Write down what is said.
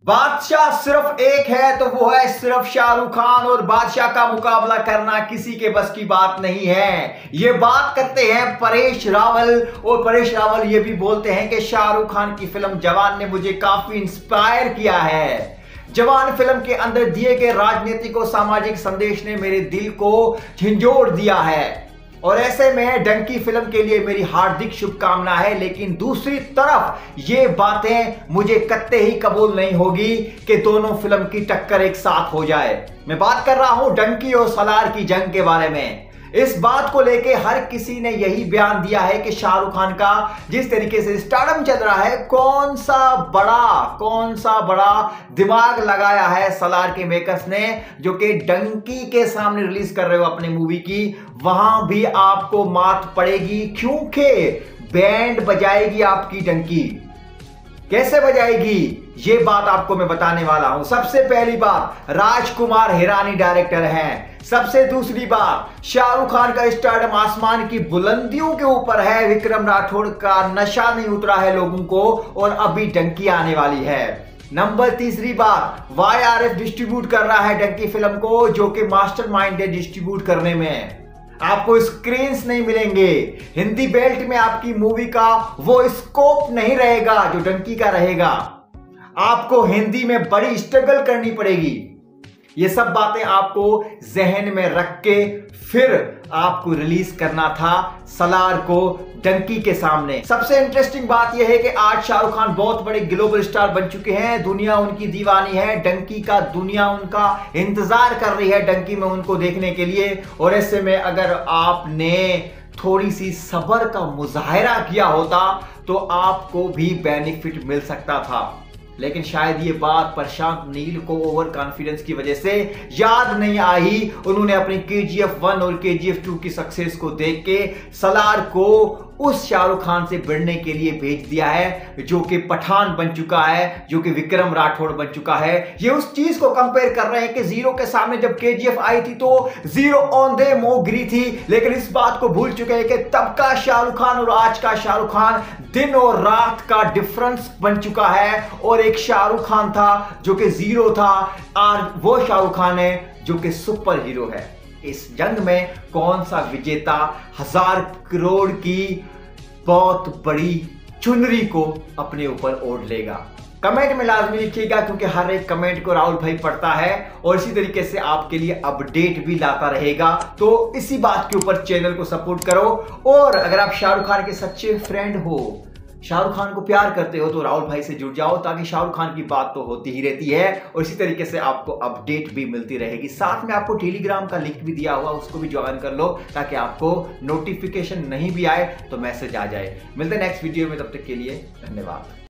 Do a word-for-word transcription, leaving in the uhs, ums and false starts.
बादशाह सिर्फ एक है तो वो है सिर्फ शाहरुख खान, और बादशाह का मुकाबला करना किसी के बस की बात नहीं है। ये बात करते हैं परेश रावल, और परेश रावल ये भी बोलते हैं कि शाहरुख खान की फिल्म जवान ने मुझे काफी इंस्पायर किया है। जवान फिल्म के अंदर दिए गए राजनीतिक और सामाजिक संदेश ने मेरे दिल को झंझोड़ दिया है, और ऐसे में डंकी फिल्म के लिए मेरी हार्दिक शुभकामना है। लेकिन दूसरी तरफ ये बातें मुझे कत्ते ही कबूल नहीं होगी कि दोनों फिल्म की टक्कर एक साथ हो जाए। मैं बात कर रहा हूं डंकी और सलार की जंग के बारे में। इस बात को लेके हर किसी ने यही बयान दिया है कि शाहरुख खान का जिस तरीके से स्टारडम चल रहा है, कौन सा बड़ा कौन सा बड़ा दिमाग लगाया है सलार के मेकर्स ने, जो कि डंकी के सामने रिलीज कर रहे हो अपनी मूवी की, वहां भी आपको मात पड़ेगी, क्योंकि बैंड बजाएगी आपकी डंकी। कैसे बजाएगी ये बात आपको मैं बताने वाला हूं। सबसे पहली बात, राजकुमार हिरानी डायरेक्टर हैं। सबसे दूसरी बात, शाहरुख खान का स्टारडम आसमान की बुलंदियों के ऊपर है। विक्रम राठौड़ का नशा नहीं उतरा है लोगों को, और अभी डंकी आने वाली है। नंबर तीसरी बात, वाई आर एफ डिस्ट्रीब्यूट कर रहा है डंकी फिल्म को, जो कि मास्टरमाइंड है डिस्ट्रीब्यूट करने में। आपको स्क्रीन्स नहीं मिलेंगे, हिंदी बेल्ट में आपकी मूवी का वो स्कोप नहीं रहेगा जो डंकी का रहेगा। आपको हिंदी में बड़ी स्ट्रगल करनी पड़ेगी। ये सब बातें आपको जहन में रख के फिर आपको रिलीज करना था सलार को डंकी के सामने। सबसे इंटरेस्टिंग बात यह है कि आज शाहरुख खान बहुत बड़े ग्लोबल स्टार बन चुके हैं, दुनिया उनकी दीवानी है। डंकी का दुनिया उनका इंतजार कर रही है डंकी में उनको देखने के लिए, और ऐसे में अगर आपने थोड़ी सी सब्र का मुजाहिरा किया होता तो आपको भी बेनिफिट मिल सकता था। लेकिन शायद ये बात प्रशांत नील को ओवर कॉन्फिडेंस की वजह से याद नहीं आई। उन्होंने अपनी के जी एफ वन और के जी एफ टू की सक्सेस को देख के सलार को उस शाहरुख खान से भिड़ने के लिए भेज दिया है, जो कि पठान बन चुका है, जो कि विक्रम राठौड़ बन चुका है। ये उस चीज को कंपेयर कर रहे हैं कि जीरो के सामने जब के जी एफ आई थी तो जीरो ऑन दे मोह गिरी थी, लेकिन इस बात को भूल चुके हैं कि तब का शाहरुख खान और आज का शाहरुख खान दिन और रात का डिफरेंस बन चुका है। और एक शाहरुख खान था जो कि जीरो था, आज वो शाहरुख खान है जो कि सुपर हीरो है। इस जंग में कौन सा विजेता हजार करोड़ की बहुत बड़ी चुनरी को अपने ऊपर ओढ़ लेगा? कमेंट में लाजमी लिखिएगा, क्योंकि हर एक कमेंट को राहुल भाई पढ़ता है और इसी तरीके से आपके लिए अपडेट भी लाता रहेगा। तो इसी बात के ऊपर चैनल को सपोर्ट करो, और अगर आप शाहरुख खान के सच्चे फ्रेंड हो, शाहरुख खान को प्यार करते हो, तो राहुल भाई से जुड़ जाओ, ताकि शाहरुख खान की बात तो होती ही रहती है और इसी तरीके से आपको अपडेट भी मिलती रहेगी। साथ में आपको टेलीग्राम का लिंक भी दिया हुआ, उसको भी ज्वाइन कर लो, ताकि आपको नोटिफिकेशन नहीं भी आए तो मैसेज आ जाए। मिलते हैं नेक्स्ट वीडियो में, तब तक के लिए धन्यवाद।